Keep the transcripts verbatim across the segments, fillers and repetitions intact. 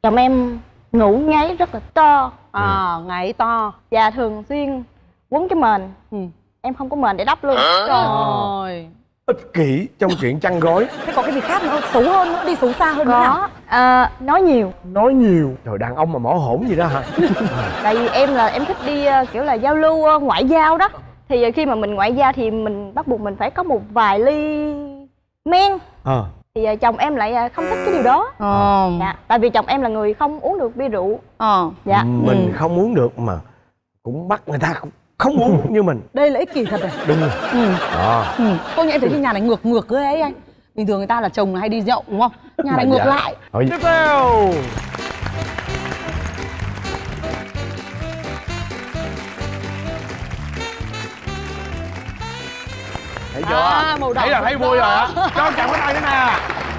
Chồng em ngủ ngáy rất là to. À, ngáy to. Và thường xuyên quấn cái mền. ừ. Em không có mền để đắp luôn. Trời ơi, ích kỷ trong chuyện chăn gối. thế có cái gì khác nữa xấu hơn nữa, đi xấu xa hơn nữa Có nào? à, nói nhiều. Nói nhiều. Trời, đàn ông mà mỏ hổn gì đó hả? Tại vì em là em thích đi uh, kiểu là giao lưu uh, ngoại giao đó. Thì uh, khi mà mình ngoại giao thì mình bắt buộc mình phải có một vài ly men. Ờ. Thì uh, chồng em lại uh, không thích cái điều đó. Ờ. Dạ, tại vì chồng em là người không uống được bia rượu. Ờ. Dạ. Mình Ừ. không uống được mà cũng bắt người ta cũng không uống như mình. Đây là ích kỷ thật rồi. Đúng rồi. Ừ. Đó. Ừ. Tôi nghĩ em thấy cái nhà này ngược ngược cái ấy anh. Bình thường người ta là chồng hay đi nhậu đúng không? Nhà này ngược Dạ. lại. Hỏi tiếp theo. Thấy chưa? À, màu đỏ Thấy là rực thấy vui rỡ. rồi á. Cho chồng cái tay nữa nè.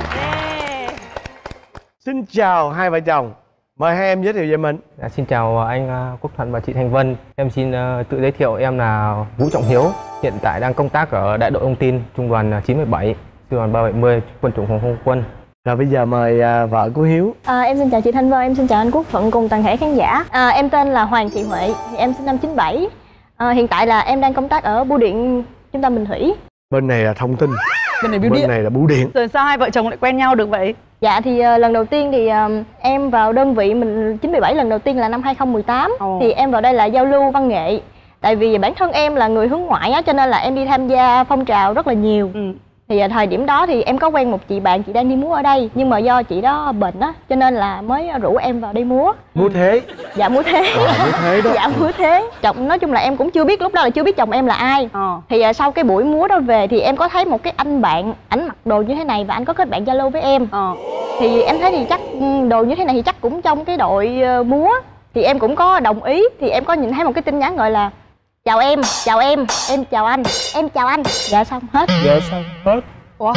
Xin chào hai vợ chồng. Mời hai em giới thiệu về mình. Dạ, xin chào anh Quốc Thuận và chị Thanh Vân. Em xin uh, tự giới thiệu, em là Vũ Trọng Hiếu. Hiện tại đang công tác ở Đại đội Thông tin, Trung đoàn chín mươi bảy, Sư đoàn ba bảy mươi, Quân chủng Phòng không quân. Rồi bây giờ mời uh, vợ của Hiếu. À, em xin chào chị Thanh Vân, em xin chào anh Quốc Thuận cùng toàn thể khán giả. À, em tên là Hoàng Thị Huệ, thì em sinh năm chín bảy. À, hiện tại là em đang công tác ở bưu điện trung tâm Bình Thủy. Bên này là thông tin, Bên này bưu bên điện. này là bưu điện. Rồi sao hai vợ chồng lại quen nhau được vậy? Dạ thì uh, lần đầu tiên thì uh, em vào đơn vị mình chín bảy lần đầu tiên là năm hai không một tám. Ồ. Thì em vào đây là giao lưu văn nghệ. Tại vì bản thân em là người hướng ngoại á, cho nên là em đi tham gia phong trào rất là nhiều. Ừ. Thì uh, thời điểm đó thì em có quen một chị bạn, chị đang đi múa ở đây. Nhưng mà do chị đó bệnh á, cho nên là mới rủ em vào đây múa. Múa thế. Dạ múa thế. À, múa thế đó. Dạ múa thế. Chồng nói chung là em cũng chưa biết, lúc đó là chưa biết chồng em là ai. Ờ. Thì uh, sau cái buổi múa đó về thì em có thấy một cái anh bạn, ảnh mặc đồ như thế này và anh có kết bạn Zalo với em. Ờ. Thì em thấy thì chắc ừ, đồ như thế này thì chắc cũng trong cái đội uh, múa. Thì em cũng có đồng ý. Thì em có nhìn thấy một cái tin nhắn gọi là chào em, chào em, em chào anh, em chào anh. Dạ xong hết. Dạ xong hết. Ủa?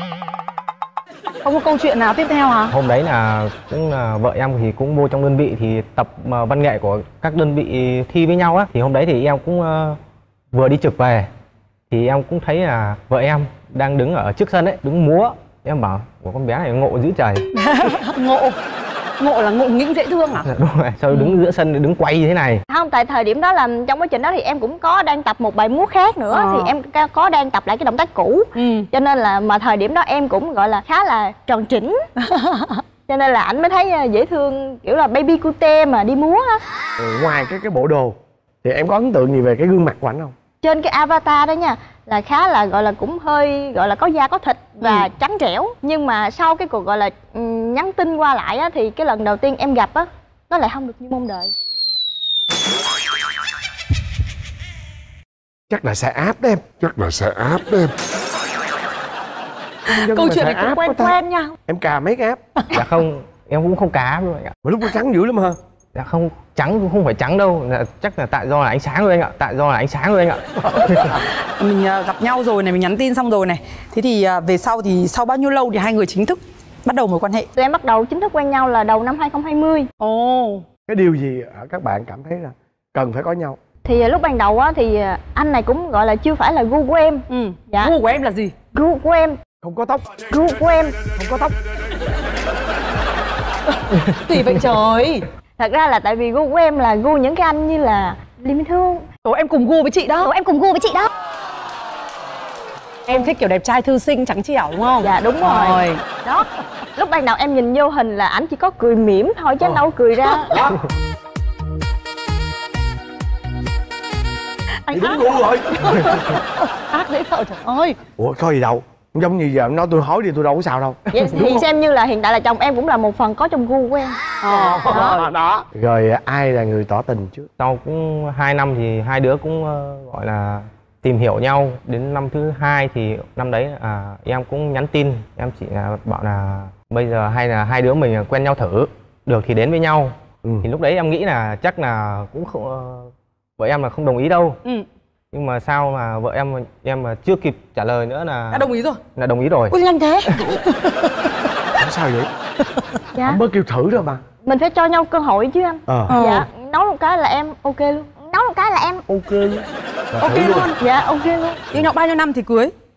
Không có câu chuyện nào tiếp theo hả? Hôm đấy là cũng là vợ em thì cũng vô trong đơn vị thì tập mà văn nghệ của các đơn vị thi với nhau á. Thì hôm đấy thì em cũng uh, vừa đi trực về thì em cũng thấy là vợ em đang đứng ở trước sân ấy, đứng múa. Em bảo của con bé này ngộ dữ trời. Ngộ. Ngộ là ngộ nghĩnh dễ thương à? Dạ, đúng rồi, sao đứng giữa sân đứng quay như thế này. Không, tại thời điểm đó là trong quá trình đó thì em cũng có đang tập một bài múa khác nữa. Ờ. Thì em có đang tập lại cái động tác cũ. Ừ. Cho nên là mà thời điểm đó em cũng gọi là khá là tròn chỉnh. Cho nên là ảnh mới thấy dễ thương, kiểu là baby cute mà đi múa á. Ừ, ngoài cái cái bộ đồ thì em có ấn tượng gì về cái gương mặt của ảnh không? Trên cái avatar đó nha, là khá là gọi là cũng hơi gọi là có da có thịt và ừ. trắng trẻo. Nhưng mà sau cái cuộc gọi là um, nhắn tin qua lại á, thì cái lần đầu tiên em gặp á, nó lại không được như mong đợi. Chắc là sẽ áp đó em. Chắc là sẽ áp đó em. Câu chuyện này cũng quen quen nha. Em cà mấy cái áp? Dạ không, em cũng không cá luôn anh ạ. Mà lúc nó trắng dữ lắm hả? Dạ không, trắng cũng không phải trắng đâu, dạ, chắc là tại do là ánh sáng thôi anh ạ, tại do là ánh sáng thôi anh ạ. Mình uh, gặp nhau rồi này, mình nhắn tin xong rồi này. Thế thì uh, về sau thì sau bao nhiêu lâu thì hai người chính thức bắt đầu mối quan hệ? Tụi em bắt đầu chính thức quen nhau là đầu năm hai không hai không. Ồ. Oh. Cái điều gì các bạn cảm thấy là cần phải có nhau? Thì lúc ban đầu á thì anh này cũng gọi là chưa phải là gu của em. Ừ. Dạ. Gu của em là gì? Gu của em Không có tóc. Gu của em Không có tóc. Gì vậy trời? Thật ra là tại vì gu của em là gu những cái anh như là Lý Minh Thương. Ủa em cùng gu với chị đó. Ủa em cùng gu với chị đó. Em thích kiểu đẹp trai thư sinh trắng trẻo đúng không? Dạ đúng rồi. rồi. Đó. Lúc ban đầu em nhìn vô hình là ảnh chỉ có cười mỉm thôi chứ anh đâu cười ra. Anh đúng gu rồi. Ác dễ sợ trời ơi. Ủa có gì đâu. Giống như giờ em nói tôi hỏi đi tôi đâu có sao đâu. Vậy thì xem như là hiện tại là chồng em cũng là một phần có trong gu của em. Ờ. Đó. Đó. Rồi ai là người tỏ tình trước? Sau cũng hai năm thì hai đứa cũng uh, gọi là tìm hiểu nhau. Đến năm thứ hai thì năm đấy à, em cũng nhắn tin, em chỉ là bảo là bây giờ hay là hai đứa mình quen nhau thử, được thì đến với nhau. Ừ. Thì lúc đấy em nghĩ là chắc là cũng không, uh, vợ em là không đồng ý đâu. Ừ. Nhưng mà sao mà vợ em em mà chưa kịp trả lời nữa là đã đồng ý rồi. Là đồng ý rồi. Ui nhanh thế. Sao vậy? Dạ. Ông mới kêu thử rồi mà. Mình phải cho nhau cơ hội chứ anh. Ờ. Dạ. Nói một cái là em ok luôn. Nói một cái là em ok luôn. Ok luôn. Dạ ok luôn. Yêu nhau bao nhiêu năm thì cưới?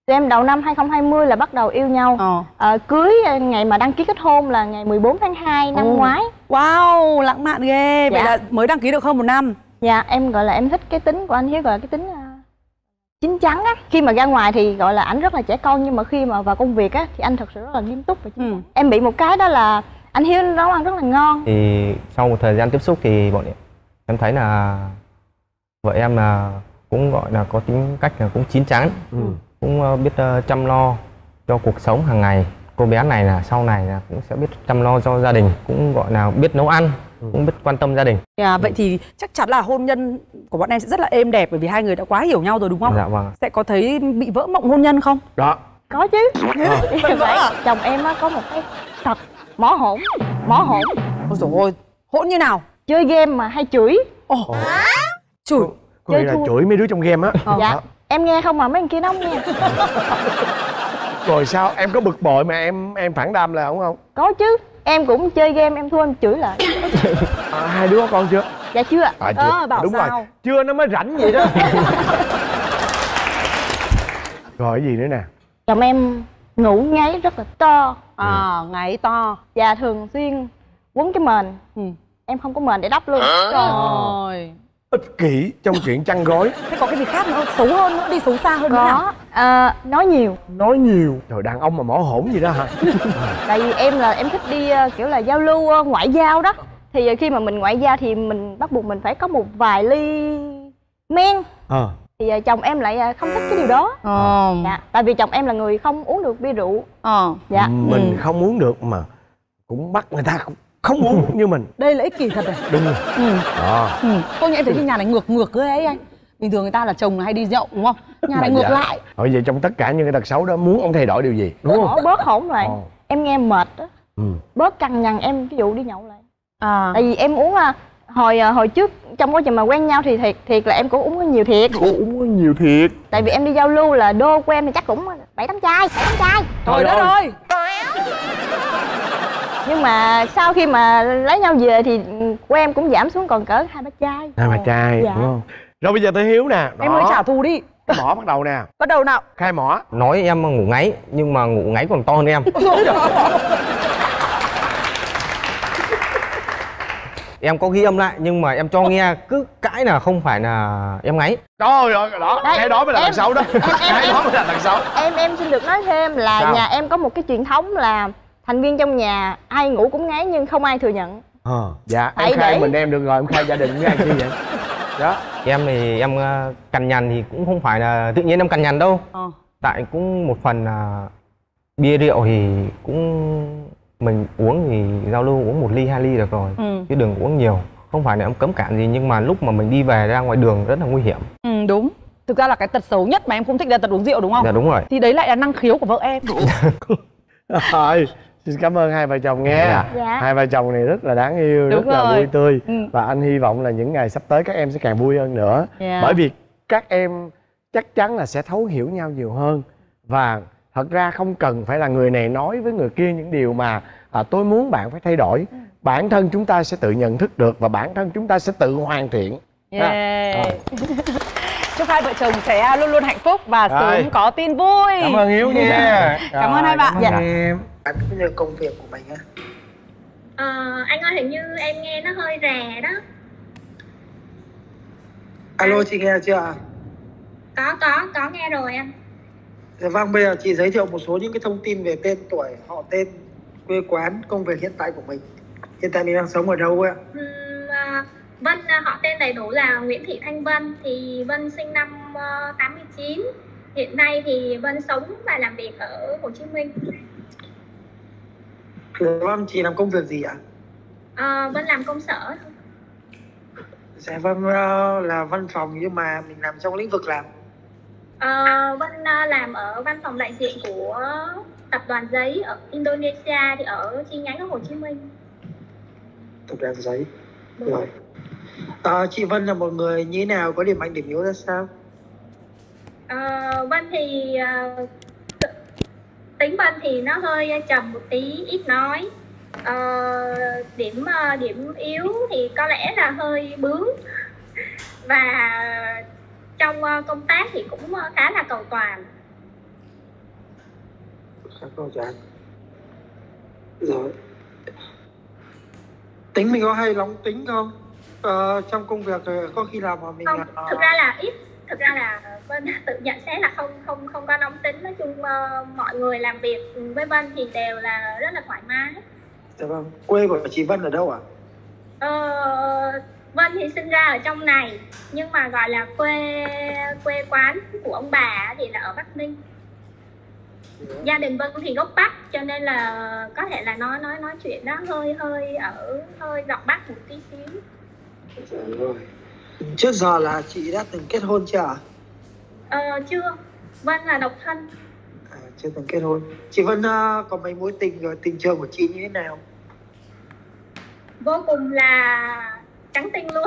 Tụi em đầu năm hai không hai không là bắt đầu yêu nhau. Ờ. Ờ, cưới ngày mà đăng ký kết hôn là ngày mười bốn tháng hai năm Ồ. ngoái. Wow, lãng mạn ghê. Vậy Dạ. là mới đăng ký được hơn một năm. Dạ, em gọi là em thích cái tính của anh Hiếu, gọi là cái tính uh, chín chắn á. Khi mà ra ngoài thì gọi là ảnh rất là trẻ con, nhưng mà khi mà vào công việc á thì anh thật sự rất là nghiêm túc và chín chắn. Ừ. Em bị một cái đó là anh Hiếu nấu ăn rất là ngon. Thì sau một thời gian tiếp xúc thì bọn em em thấy là vợ em là cũng gọi là có tính cách là cũng chín chắn, Ừ. cũng uh, biết uh, chăm lo cho cuộc sống hàng ngày. Cô bé này là sau này là cũng sẽ biết chăm lo cho gia đình, cũng gọi là biết nấu ăn, Ừ. cũng biết quan tâm gia đình. À, vậy thì chắc chắn là hôn nhân của bọn em sẽ rất là êm đẹp, bởi vì hai người đã quá hiểu nhau rồi đúng không? Dạ vâng. Sẽ có thấy bị vỡ mộng hôn nhân không? Đó. Có chứ. Vẫn vỡ à? Chồng em á có một cái thật mỏ hổn, mỏ hổn. Ôi dồi ôi, hỗn như nào? Chơi game mà hay chửi. Ồ, chửi. Có nghĩa là thua. chửi mấy đứa trong game á. Ờ. Dạ. Đó. Em nghe không mà mấy thằng kia nó không nghe. Rồi sao em có bực bội mà em em phản đam là không không? Có chứ. Em cũng chơi game em thua em chửi lại. À, hai đứa có con chưa? Dạ chưa ạ. À, chưa. Ờ, bảo Đúng sao? rồi, chưa nó mới rảnh vậy đó. Rồi cái gì nữa nè? Chồng em ngủ ngáy rất là to. À, ngáy to. Và thường xuyên quấn cái mền. Ừ. Em không có mền để đắp luôn. Rồi. Ích kỷ trong chuyện chăn gối. Thế có cái gì khác nữa, xấu hơn nữa, đi xấu xa hơn nữa nào? Có. À, nói nhiều. Nói nhiều. Trời, đàn ông mà mỏ hổn gì đó hả? Tại vì em là em thích đi uh, kiểu là giao lưu uh, ngoại giao đó. Thì uh, khi mà mình ngoại giao thì mình bắt buộc mình phải có một vài ly men. Ờ. Thì uh, chồng em lại uh, không thích cái điều đó. Ờ. Dạ. Tại vì chồng em là người không uống được bia rượu. Ờ. Dạ. Mình Ừ. không muốn được mà cũng bắt người ta cũng không muốn như mình. Đây là ích kỷ thật rồi. Đúng rồi. Ừ. Đó. Ừ. Tôi nghĩ thấy cái nhà này ngược ngược cái ấy anh. Bình thường người ta là chồng là hay đi nhậu đúng không? Nhà này Mà ngược dạ. lại. Rồi vậy trong tất cả những cái tật xấu đó muốn ông thay đổi điều gì? Đúng không? Bỏ bớt hổn lại. Ồ. Em nghe mệt á. Ừ. Bớt cằn nhằn em ví dụ đi nhậu lại. À. Tại vì em uống uh, hồi uh, hồi trước trong quá trình mà quen nhau thì thiệt thiệt là em cũng uống có nhiều thiệt. Cô uống có nhiều thiệt. Tại vì em đi giao lưu là đô của em thì chắc cũng bảy tám chai, bảy tám chai. Trời đất ơi. Nhưng mà sau khi mà lấy nhau về thì của em cũng giảm xuống còn cỡ hai ba chai. Hai bà trai Dạ. đúng không? Rồi bây giờ tới Hiếu nè. Em ơi trả thù đi. Cái mỏ bắt đầu nè. Bắt đầu nào. Khai mỏ. Nói em ngủ ngáy nhưng mà ngủ ngáy còn to hơn em. Em có ghi âm lại nhưng mà em cho nghe cứ cãi là không phải là em ngáy. Trời ơi, đó, Đây, cái đó mới là em- tật xấu đó. em- Cái em- đó mới là tật xấu. Em em xin được nói thêm là Sao? nhà em có một cái truyền thống là thành viên trong nhà ai ngủ cũng ngáy nhưng không ai thừa nhận. Ờ, dạ, Hãy em khai để- mình em được rồi, em khai gia đình với ai chi vậy? Đó. Em thì em ờ, cằn nhằn thì cũng không phải là tự nhiên em cằn nhằn đâu. Ờ. Tại cũng một phần là bia rượu thì cũng mình uống thì giao lưu uống một ly hai ly được rồi. Ừ. Chứ đừng uống nhiều. Không phải là em cấm cản gì nhưng mà lúc mà mình đi về ra ngoài đường rất là nguy hiểm. Ừ đúng. Thực ra là cái tật xấu nhất mà em không thích là tật uống rượu đúng không? Dạ đúng rồi. Thì đấy lại là năng khiếu của vợ em. Rồi, xin cảm ơn hai vợ chồng nghe. Dạ. Dạ. Hai vợ chồng này rất là đáng yêu, Đúng rất là rồi. vui tươi. Ừ. Và anh hy vọng là những ngày sắp tới các em sẽ càng vui hơn nữa. Dạ. Bởi vì các em chắc chắn là sẽ thấu hiểu nhau nhiều hơn. Và thật ra không cần phải là người này nói với người kia những điều mà à, tôi muốn bạn phải thay đổi. Bản thân chúng ta sẽ tự nhận thức được và bản thân chúng ta sẽ tự hoàn thiện. Yeah. Rồi. Chúc hai vợ chồng sẽ luôn luôn hạnh phúc và Rồi. sớm có tin vui. Cảm ơn Hiếu nha. Cảm ơn hai bạn. Cảm Dạ. ơn em. Bạn bây giờ công việc của mình á. Ờ, anh ơi hình như em nghe nó hơi rè đó. Alo, chị nghe chưa ạ? Có có có nghe rồi anh. Dạ vâng, bây giờ chị giới thiệu một số những cái thông tin về tên tuổi, họ tên, quê quán, công việc hiện tại của mình. Hiện tại mình đang sống ở đâu ạ? Ừm, à, Vân à, họ tên đầy đủ là Nguyễn Thị Thanh Vân. Thì Vân sinh năm uh, tám mươi chín. Hiện nay thì Vân sống và làm việc ở Hồ Chí Minh. Dạ vâng, chị làm công việc gì ạ? Ờ, Vân làm công sở thôi. Dạ vâng, ờ, là văn phòng nhưng mà mình làm trong lĩnh vực làm. Ờ, Vân à, làm ở văn phòng đại diện của tập đoàn giấy ở Indonesia thì ở chi nhánh ở Hồ Chí Minh. Tập đoàn giấy. Đúng Rồi. Ờ, chị Vân là một người như thế nào, có điểm mạnh điểm yếu ra sao? Ờ, Vân thì uh, tính Vân thì nó hơi trầm một tí, ít nói. Ờ, điểm uh, điểm yếu thì có lẽ là hơi bướng và trong uh, công tác thì cũng uh, khá là cầu toàn. các câu chán. Rồi. Tính mình có hay nóng tính không? Ờ, trong công việc có khi nào mà mình Không, thực ra là ít. Thực ra là Vân tự nhận xét là không không không có nóng tính. Nói chung uh, mọi người làm việc với Vân thì đều là rất là thoải mái. Dạ vâng. Quê của chị Vân ở đâu ạ? Ờ, Vân thì sinh ra ở trong này, nhưng mà gọi là quê quê quán của ông bà thì là ở Bắc Ninh. Yeah. Gia đình Vân thì gốc Bắc, cho nên là có thể là nói nói nói chuyện đó hơi hơi ở hơi giọng Bắc một tí xíu. Dạ rồi. Trước giờ là chị đã từng kết hôn chưa ạ? Ờ, chưa. Vân là độc thân. À, chưa từng kết hôn. Chị Vân uh, có mấy mối tình rồi, tình trường của chị như thế nào? Vô cùng là trắng tinh luôn.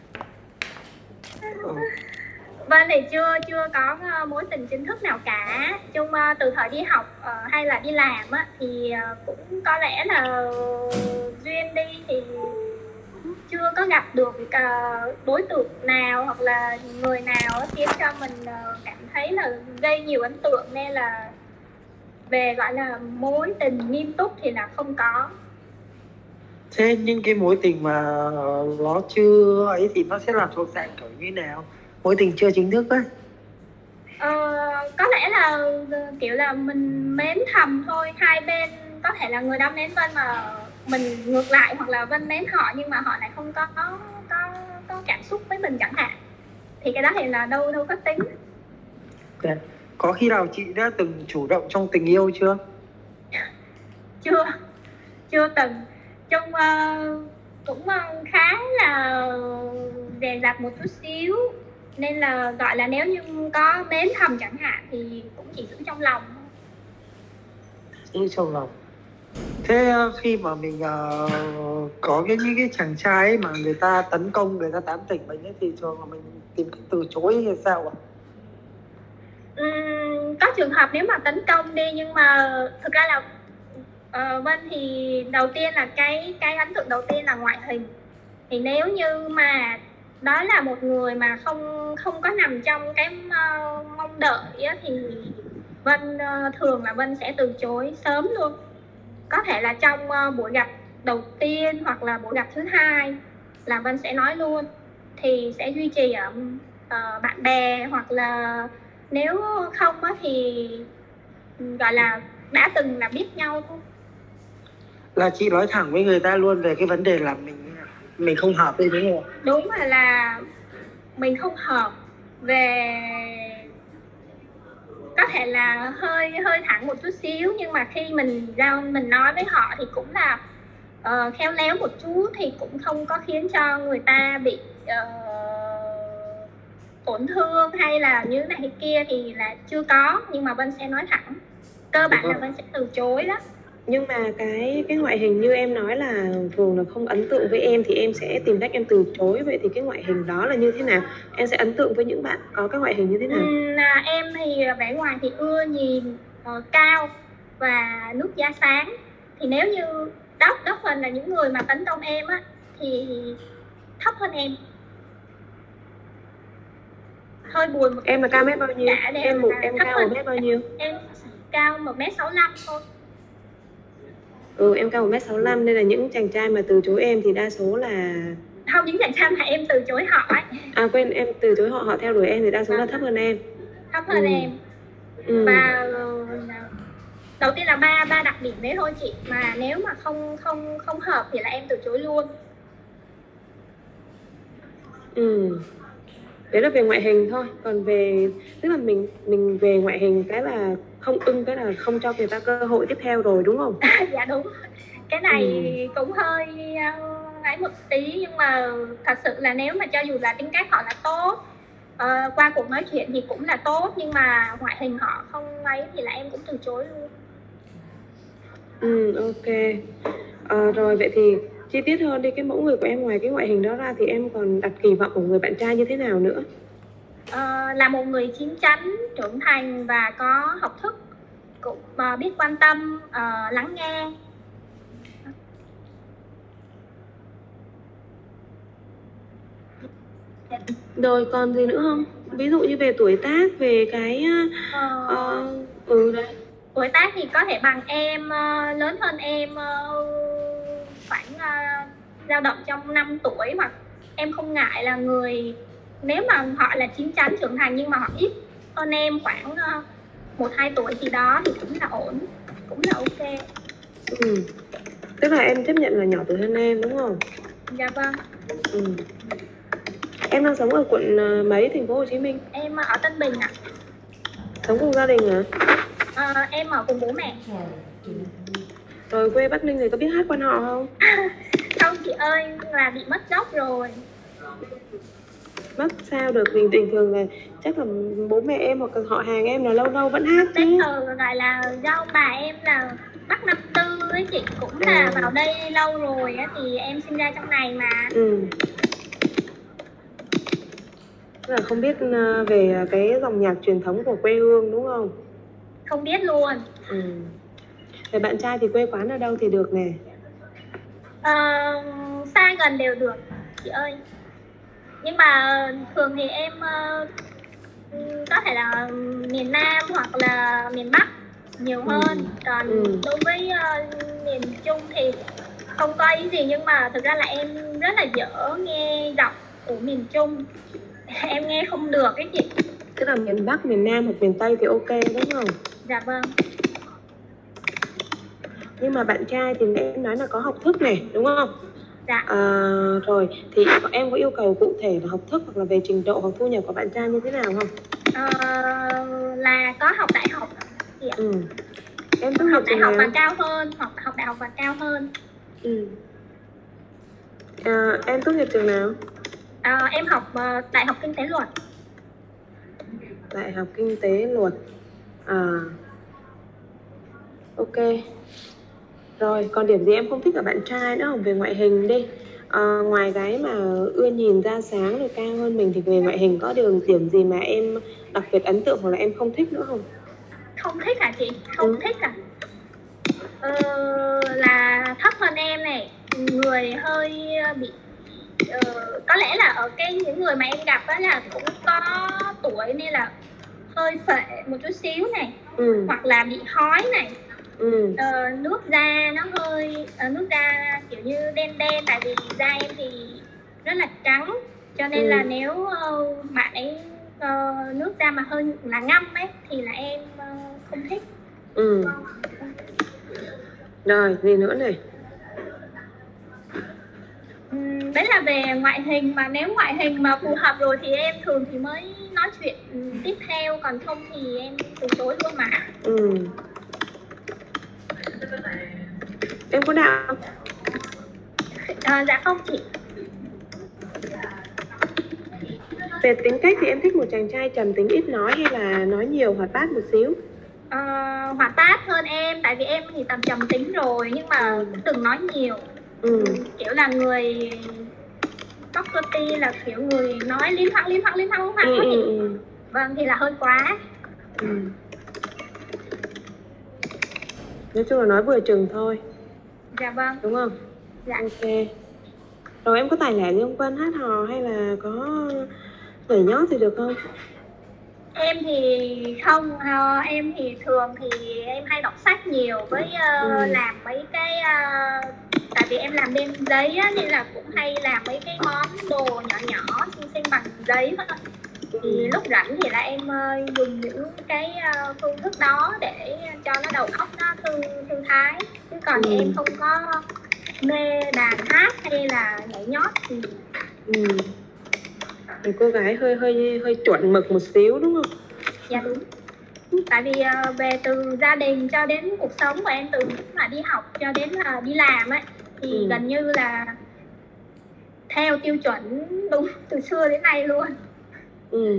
Ừ. Vân thì chưa chưa có mối tình chính thức nào cả. Chung uh, từ thời đi học uh, hay là đi làm á, thì uh, cũng có lẽ là duyên đi thì chưa có gặp được uh, đối tượng nào hoặc là người nào khiến cho mình uh, cảm thấy là gây nhiều ấn tượng, nên là về gọi là mối tình nghiêm túc thì là không có. Thế những cái mối tình mà nó chưa ấy thì nó sẽ là thuộc dạng kiểu như nào? Mối tình chưa chính thức ấy? Ờ, có lẽ là kiểu là mình mến thầm thôi. Hai bên có thể là người đó mến Vân mà mình ngược lại, hoặc là Vân mến họ nhưng mà họ lại không có có có, có cảm xúc với mình chẳng hạn. Thì cái đó thì là đâu đâu có tính. Okay. Có khi nào chị đã từng chủ động trong tình yêu chưa? Chưa, chưa từng. Chung uh, cũng uh, khá là dè dặt một chút xíu, nên là gọi là nếu như có mến thầm chẳng hạn thì cũng chỉ giữ trong lòng. Giữ trong lòng. Thế uh, khi mà mình uh, có cái những cái chàng trai ấy mà người ta tấn công, người ta tán tỉnh mình ấy, thì thường là mình tìm cách từ chối hay sao ạ? Uhm, có trường hợp nếu mà tấn công đi, nhưng mà thực ra là uh, Vân thì đầu tiên là cái cái ấn tượng đầu tiên là ngoại hình. Thì nếu như mà đó là một người mà không không có nằm trong cái uh, mong đợi á, thì Vân uh, thường là Vân sẽ từ chối sớm luôn. Có thể là trong uh, buổi gặp đầu tiên hoặc là buổi gặp thứ hai là Vân sẽ nói luôn. Thì sẽ duy trì ở uh, bạn bè, hoặc là nếu không á, thì gọi là đã từng là biết nhau thôi. Là chị nói thẳng với người ta luôn về cái vấn đề là mình mình không hợp với, đúng không? Đúng là là mình không hợp. Về có thể là hơi hơi thẳng một chút xíu, nhưng mà khi mình giao mình nói với họ thì cũng là uh, khéo léo một chút, thì cũng không có khiến cho người ta bị uh, tổn thương hay là như này hay kia thì là chưa có. Nhưng mà Vân sẽ nói thẳng, cơ bản là Vân sẽ từ chối đó. Nhưng mà cái cái ngoại hình như em nói là thường là không ấn tượng với em thì em sẽ tìm cách em từ chối. Vậy thì cái ngoại hình đó là như thế nào? Em sẽ ấn tượng với những bạn có cái ngoại hình như thế nào? Uhm, à, em thì vẻ ngoài thì ưa nhìn uh, cao và nước da sáng. Thì nếu như đó đó phần là những người mà tấn công em á thì thấp hơn em. Hơi buồn một em là cao mét bao nhiêu? Em một em cao một mét bao nhiêu? Em cao một mét sáu lăm thôi. Ừ, em cao một mét sáu lăm nên là những chàng trai mà từ chối em thì đa số là không, những chàng trai mà em từ chối họ ấy. À quên, em từ chối họ, họ theo đuổi em thì đa số là thấp hơn em. Thấp hơn ừ. em. Ừ. Và đầu tiên là ba ba đặc điểm đấy thôi chị, mà nếu mà không không không hợp thì là em từ chối luôn. Ừ. Đấy là về ngoại hình thôi, còn về tức là mình mình về ngoại hình cái là không ưng, cái là không cho người ta cơ hội tiếp theo rồi, đúng không? Dạ đúng. Cái này ừ. cũng hơi ấy một tí, nhưng mà thật sự là nếu mà cho dù là tính cách họ là tốt, uh, qua cuộc nói chuyện thì cũng là tốt, nhưng mà ngoại hình họ không ấy thì là em cũng từ chối luôn. Ừ, ok. À, rồi vậy thì chi tiết hơn đi, cái mẫu người của em ngoài cái ngoại hình đó ra thì em còn đặt kỳ vọng của người bạn trai như thế nào nữa? Uh, là một người chín chắn, trưởng thành và có học thức, cũng uh, biết quan tâm, uh, lắng nghe. Rồi còn gì nữa không? Ví dụ như về tuổi tác, về cái uh, uh, ừ đấy. tuổi tác thì có thể bằng em, uh, lớn hơn em uh, khoảng uh, dao động trong năm tuổi, hoặc em không ngại là người nếu mà họ là chín chắn trưởng thành nhưng mà họ ít hơn em khoảng uh, một hai tuổi thì đó thì cũng là ổn, cũng là ok. Ừ. Tức là em chấp nhận là nhỏ tuổi hơn em đúng không? Dạ vâng. Ừ. Em đang sống ở quận mấy, thành phố Hồ Chí Minh? Em ở Tân Bình ạ. Sống cùng gia đình hả? À, em ở cùng bố mẹ. Rồi quê Bắc Ninh thì có biết hát quan họ không? Không chị ơi, là bị mất gốc rồi. Mất sao được, mình bình thường là chắc là bố mẹ em hoặc họ hàng em là lâu lâu vẫn hát chứ. Bây giờ gọi là do bà em là Bắc năm tư ấy chị, cũng là à. vào đây lâu rồi á, thì em sinh ra trong này mà. Ừ. Tức là không biết về cái dòng nhạc truyền thống của quê hương đúng không? Không biết luôn. Ừ. Về bạn trai thì quê quán ở đâu thì được nè? À, xa gần đều được chị ơi. Nhưng mà thường thì em uh, có thể là miền Nam hoặc là miền Bắc nhiều hơn. Ừ. Còn ừ. đối với uh, miền Trung thì không có ý gì, nhưng mà thực ra là em rất là dở nghe giọng của miền Trung. Em nghe không được ấy chị. Tức là miền Bắc, miền Nam hoặc miền Tây thì ok đúng không? Dạ vâng. Nhưng mà bạn trai thì em nói là có học thức này đúng không? Dạ. À, rồi thì em có yêu cầu cụ thể về học thức hoặc là về trình độ hoặc thu nhập của bạn trai như thế nào không? À, là có học đại học. Dạ. Ừ. Em tốt học nghiệp đại học nào? và cao hơn, học học đại học và cao hơn. Ừ. À, em tốt nghiệp trường nào? À, em học uh, đại học kinh tế luật. Đại học kinh tế luật. À. Ok. Rồi, còn điểm gì em không thích ở bạn trai nữa không? Về ngoại hình đi. À, ngoài cái mà ưa nhìn ra sáng rồi cao hơn mình thì về ngoại hình có đường điểm gì mà em đặc biệt ấn tượng hoặc là em không thích nữa không? Không thích hả chị? Không ừ. thích à? Ờ, là thấp hơn em này, người hơi bị ờ, có lẽ là ở cái những người mà em gặp đó là cũng có tuổi nên là hơi phệ một chút xíu này. Ừ. Hoặc là bị hói này. Ừ. Ờ, nước da nó hơi uh, nước da kiểu như đen đen, tại vì da em thì rất là trắng, cho nên ừ. là nếu uh, bạn ấy uh, nước da mà hơi là ngăm ấy thì là em uh, không thích. Ừ. Rồi gì nữa này? uhm, đấy là về ngoại hình, mà nếu ngoại hình mà phù hợp rồi thì em thường thì mới nói chuyện um, tiếp theo, còn không thì em từ chối luôn mà. Ừ. Em có đạo không? À, dạ không chị. Về tính cách thì em thích một chàng trai trầm tính ít nói hay là nói nhiều, hoạt bát một xíu? À, hoạt bát hơn em, tại vì em thì tầm trầm tính rồi, nhưng mà cũng đừng nói nhiều. Ừ. Kiểu là người tóc cơ ti, là kiểu người nói liếm thoáng liếm thoáng liếm thoáng liếm thoáng ừ, ừ, ừ. Vâng, thì là hơi quá. Ừ. Nói chung là nói vừa chừng thôi. Dạ vâng. Đúng không? Dạ. Ok. Rồi em có tài lẻ gì không Quân, hát hò hay là có nhảy nhót gì được không? Em thì không, uh, em thì thường thì em hay đọc sách nhiều với uh, ừ. làm mấy cái uh, tại vì em làm bên giấy á, nên là cũng hay làm mấy cái món đồ nhỏ nhỏ xinh xinh bằng giấy thôi. Thì lúc rảnh thì là em uh, dùng những cái uh, phương thức đó để cho nó đầu óc nó thư thư thái, chứ còn ừ. em không có mê đàn hát hay là nhảy nhót thì ừ. Cô gái hơi hơi hơi chuẩn mực một xíu đúng không? Dạ đúng. Tại vì uh, về từ gia đình cho đến cuộc sống của em, từ lúc mà đi học cho đến là uh, đi làm ấy, thì ừ. gần như là theo tiêu chuẩn đúng từ xưa đến nay luôn. Ừ.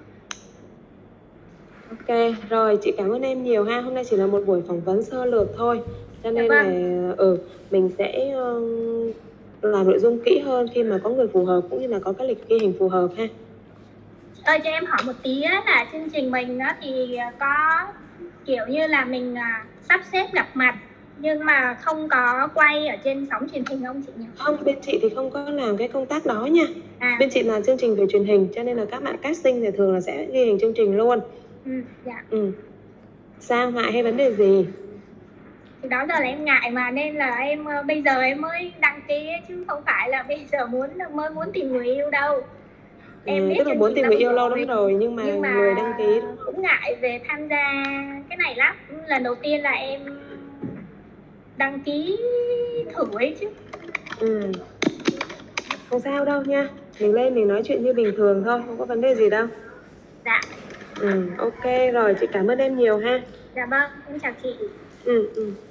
Ok, rồi chị cảm ơn em nhiều ha. Hôm nay chỉ là một buổi phỏng vấn sơ lược thôi, cho nên dạ vâng. là ừ, mình sẽ uh, làm nội dung kỹ hơn khi mà có người phù hợp, cũng như là có cái lịch ghi hình phù hợp ha. Ơi cho em hỏi một tí á, là chương trình mình á, thì có kiểu như là mình à, sắp xếp gặp mặt nhưng mà không có quay ở trên sóng truyền hình không chị nhỉ? Không, bên chị thì không có làm cái công tác đó nha. À. Bên chị là chương trình về truyền hình, cho nên là các bạn casting thì thường là sẽ ghi hình chương trình luôn. Ừ, dạ. Ừ. Sao, ngại hay vấn đề gì? Thì đó giờ là em ngại mà, nên là em ờ, bây giờ em mới đăng ký ấy, chứ không phải là bây giờ muốn mới muốn tìm người yêu đâu. Em Ừ, biết tức là chương muốn trình tìm lâu người yêu lâu lắm rồi, rồi nhưng mà, nhưng mà người đăng ký cũng ngại về tham gia cái này lắm. Lần đầu tiên là em đăng ký thử ấy chứ. Ừ. Không sao đâu nha. Mình lên mình nói chuyện như bình thường thôi, không có vấn đề gì đâu. Dạ. Ừ, ok rồi, chị cảm ơn em nhiều ha. Dạ vâng, em chào chị. Ừ, ừ.